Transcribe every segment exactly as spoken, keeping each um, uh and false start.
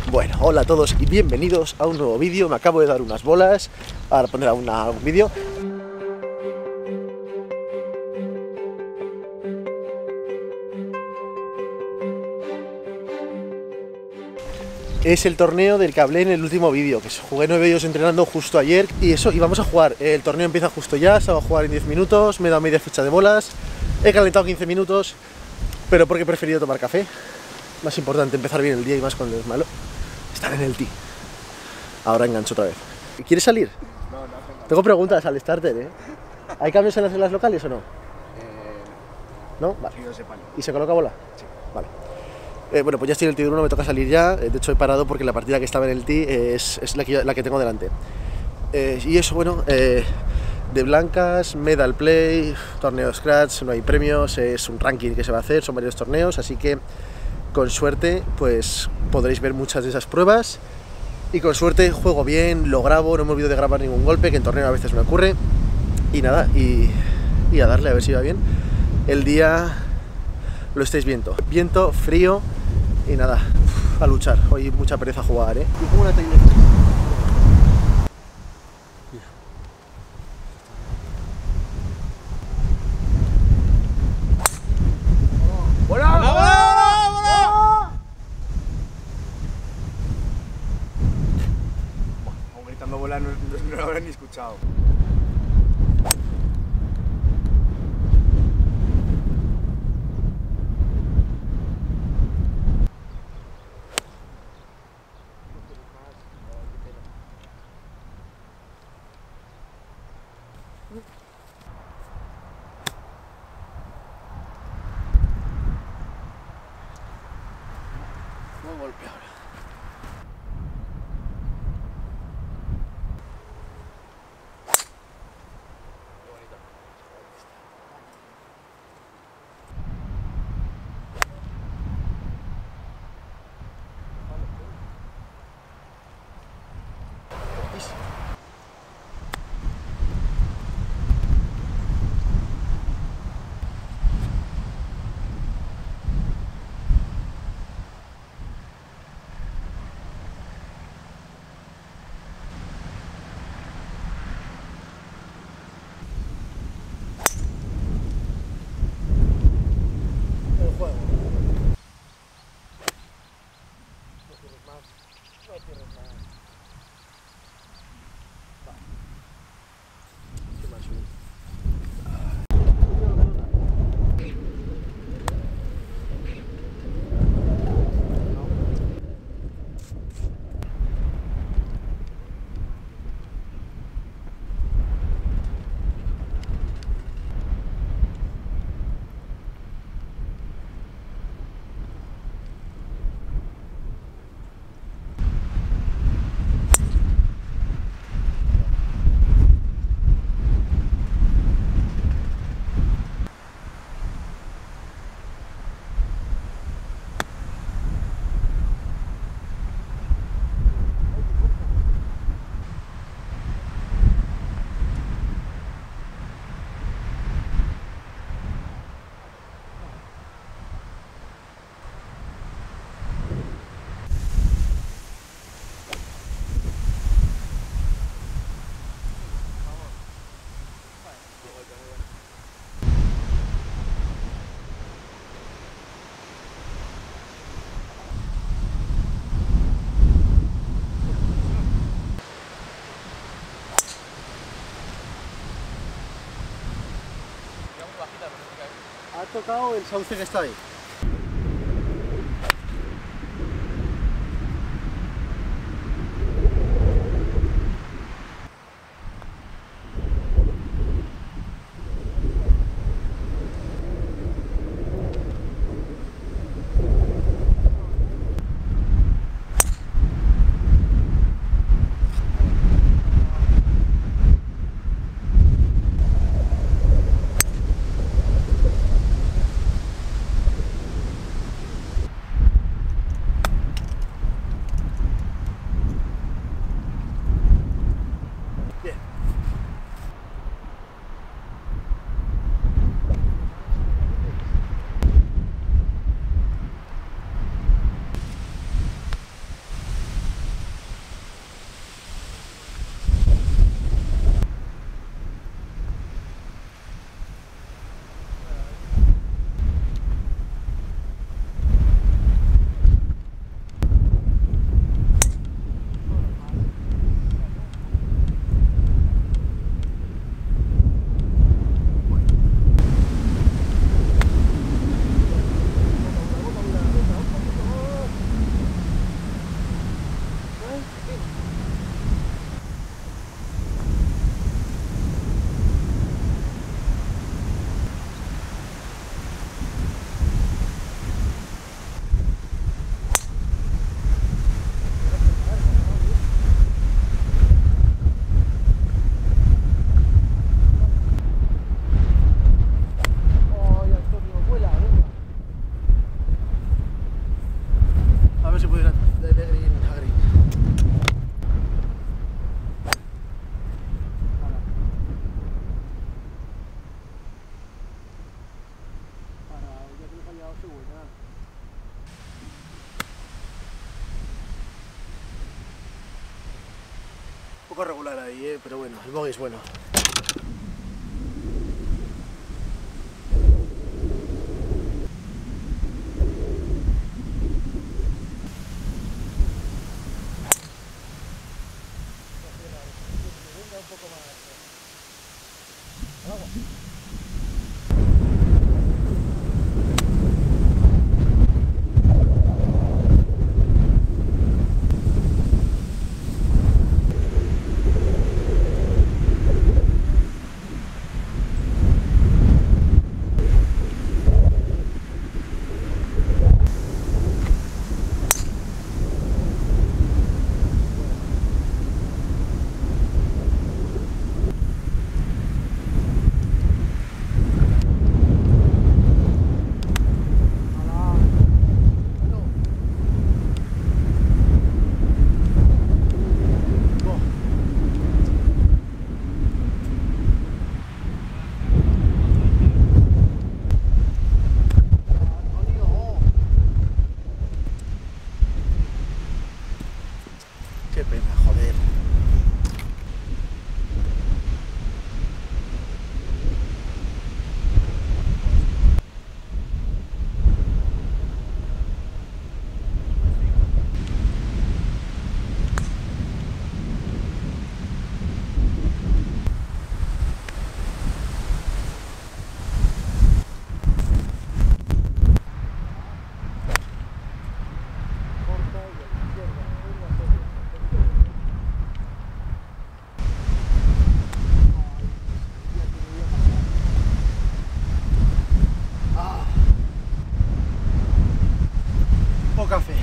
Bueno, hola a todos y bienvenidos a un nuevo vídeo. Me acabo de dar unas bolas, ahora pondré una, un vídeo. Es el torneo del que hablé en el último vídeo, que jugué nueve vídeos entrenando justo ayer. Y eso, y vamos a jugar. El torneo empieza justo ya, se va a jugar en diez minutos, me he dado media fecha de bolas, he calentado quince minutos, pero porque he preferido tomar café. Más importante, empezar bien el día y más cuando es malo. Estar en el tee. Ahora engancho otra vez. ¿Quieres salir? No, no, no. Tengo preguntas al starter, ¿eh? ¿Hay cambios en las reglas locales o no? Eh, ¿No? Vale. que yo sepa, no. ¿Y se coloca bola? Sí. Vale. Eh, bueno, pues ya estoy en el tee uno, me toca salir ya. De hecho he parado porque la partida que estaba en el tee es, es la, que yo, la que tengo delante. Eh, y eso, bueno, eh, de blancas, medal play, torneo scratch, no hay premios, es un ranking que se va a hacer, son varios torneos, así que con suerte pues podréis ver muchas de esas pruebas. Y con suerte juego bien, lo grabo, no me olvido de grabar ningún golpe, que en torneo a veces me ocurre. Y nada, y, y a darle a ver si va bien. El día lo estáis viendo, viento, frío y nada, a luchar. Hoy mucha pereza jugar, ¿eh? Y pongo una técnica. Gritando bola no, no, no lo habrán ni escuchado. Buen golpe ahora. El juego. No tienes más. No tienes más. Va. ¿Qué más sube? Ha tocado el sauce que está ahí. poco regular ahí, ¿eh? Pero bueno, el bogey es bueno. Qué pena, joder. Poca fe.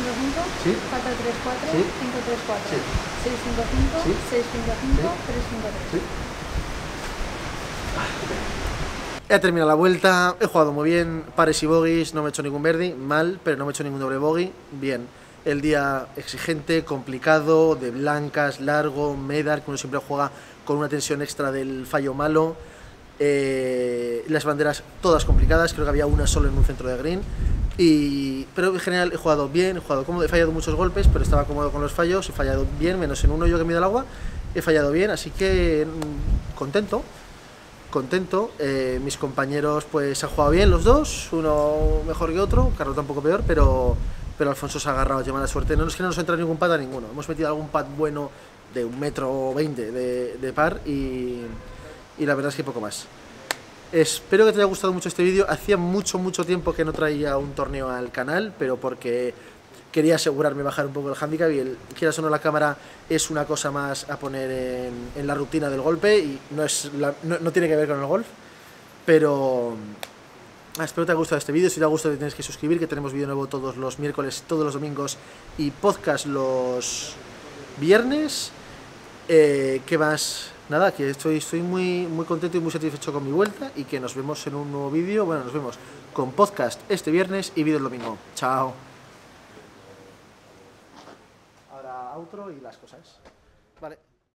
cinco cinco, Sí. cuatro tres cuatro, Sí. cinco tres cuatro, Sí. seis cinco cinco, Sí. seis cinco cinco, Sí. tres cinco tres. Sí. He terminado la vuelta, he jugado muy bien, pares y bogies, no me he hecho ningún birdie, mal, pero no me he hecho ningún doble bogey, bien. El día exigente, complicado, de blancas, largo, medal, que uno siempre juega con una tensión extra del fallo malo. Eh, las banderas todas complicadas, creo que había una solo en un centro de green. Y, pero en general he jugado bien, he jugado cómodo, he fallado muchos golpes, pero estaba cómodo con los fallos, he fallado bien, menos en uno yo que me he ido al agua, he fallado bien, así que mmm, contento. contento, eh, mis compañeros pues han jugado bien los dos, uno mejor que otro, Carlos tampoco peor, pero, pero Alfonso se ha agarrado, lleva la suerte, no es que no nos entra ningún pad a ninguno, hemos metido algún pad bueno de un metro veinte de, de par y, y la verdad es que poco más. Espero que te haya gustado mucho este vídeo, hacía mucho mucho tiempo que no traía un torneo al canal, pero porque quería asegurarme bajar un poco el handicap y el, quieras o no, la cámara es una cosa más a poner en, en la rutina del golpe y no, es la, no, no tiene que ver con el golf, pero ah, espero que te haya gustado este vídeo. Si te ha gustado te tienes que suscribir, que tenemos vídeo nuevo todos los miércoles, todos los domingos y podcast los viernes. Eh, ¿Qué más? Nada, que estoy, estoy muy, muy contento y muy satisfecho con mi vuelta y que nos vemos en un nuevo vídeo, bueno, nos vemos con podcast este viernes y vídeo el domingo. Chao. Ahora outro y las cosas. Vale.